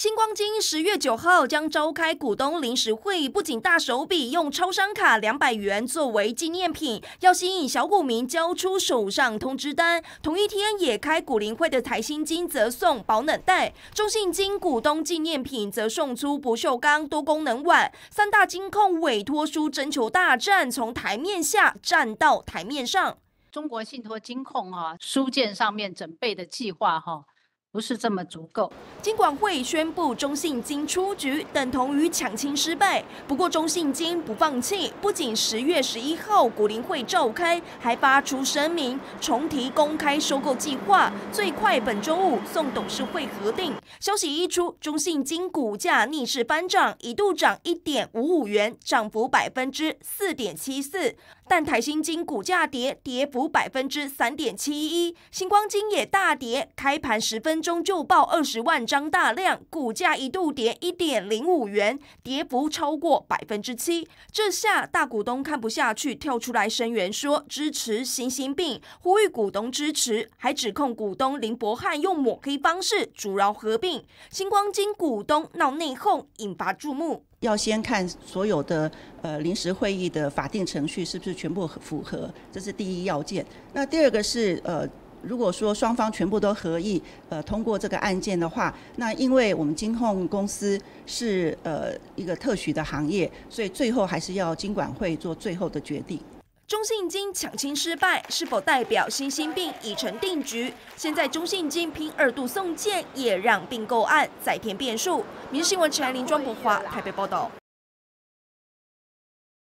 星光金10月9号将召开股东临时会，不仅大手笔用超商卡200元作为纪念品，要吸引小股民交出手上通知单。同一天也开股龄会的台新金则送保冷袋，中信金股东纪念品则送出不锈钢多功能碗。三大金控委托书征求大战从台面下战到台面上。 中国信托金控书件上面准备的计划不是这么足够。 金管会宣布中信金出局，等同于抢亲失败。不过中信金不放弃，不仅10月11号股龄会召开，还发出声明重提公开收购计划，最快本周5送董事会核定。消息一出，中信金股价逆势翻涨，一度涨1.55元，涨幅4.74%。但台新金股价跌幅3.71%，星光金也大跌，开盘10分钟就爆20万张大量，股价一度跌1.05元，跌幅超过7%。这下大股东看不下去，跳出来声援说支持新兴并，呼吁股东支持，还指控股东林伯汉用抹黑方式阻挠合并。星光金股东闹内讧，引发注目。 要先看所有的临时会议的法定程序是不是全部符合，这是第一要件。那第二个是如果说双方全部都合意通过这个案件的话，那因为我们金控公司是一个特许的行业，所以最后还是要金管会做最后的决定。 中信金抢亲失败，是否代表新兴并已成定局？现在中信金拼2度送件，也让并购案再添变数。民事新闻陈林庄博华台北报道。